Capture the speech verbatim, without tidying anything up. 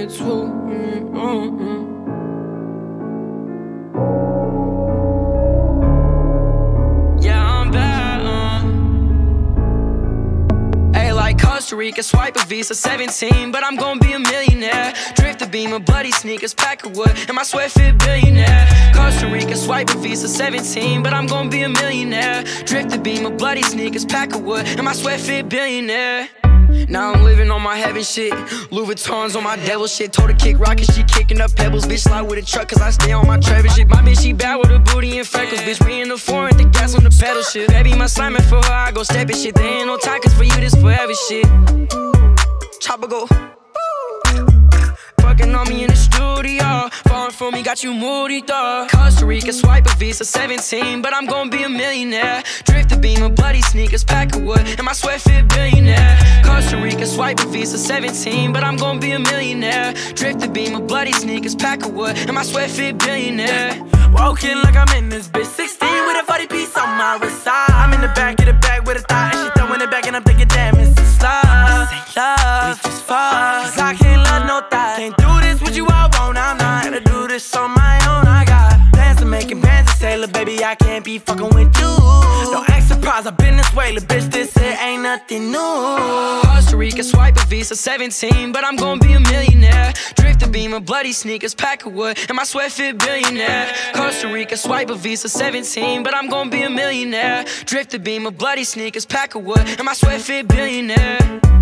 told me, uh-uh. Costa Rica, swipe a Visa, seventeen, but I'm gonna be a millionaire. Drift the Beamer, bloody sneakers, pack of wood, and my sweat fit billionaire. Costa Rica, swipe a Visa, seventeen, but I'm gonna be a millionaire. Drift the Beamer, bloody sneakers, pack of wood, and my sweat fit billionaire. Now I'm living on my heaven shit, Louis Vuittons on my devil shit. Told her kick rocket, she kicking up pebbles. Bitch slide with a truck cause I stay on my Trevor shit. My bitch she bad with her booty and freckles. Bitch we in the foreign, the gas on the pedal shit. Baby my slamming for her, I go stepping shit. There ain't no time cause for you this forever shit. Chopper go fucking on me in the studio, falling for me, got you moody dog. Costa Rica, swipe a Visa, seventeen, but I'm gonna be a millionaire. Drift the Beamer, bloody sneakers, pack of wood, and my sweat fit billionaire. Costa Rica, swipe a Visa, seventeen, but I'm gonna be a millionaire. Drift the Beamer, bloody sneakers, pack of wood, and my sweat fit billionaire. Walking like I'm in this bitch, sixteen with a forty piece on my wrist side. I'm in the back, get it back with a thigh, and she throwing it back, and I'm thinking, damn, it's a slide. This ain't love, we just fuck, cause I can't love no thigh. Can't do this with you, I won't, I'm not gonna do this on my own. I got plans to making plans to say, look, baby, I can't be fucking with you. Don't act surprised, I've been this way, look, bitch, this here ain't nothing new. Costa Rica, swipe a Visa, seventeen, but I'm gonna be a millionaire. Drift the Beamer, bloody sneakers, pack of wood, and my sweat fit billionaire. Costa Rica, swipe a Visa, seventeen, but I'm gonna be a millionaire. Drift the Beamer, bloody sneakers, pack of wood, and my sweat fit billionaire.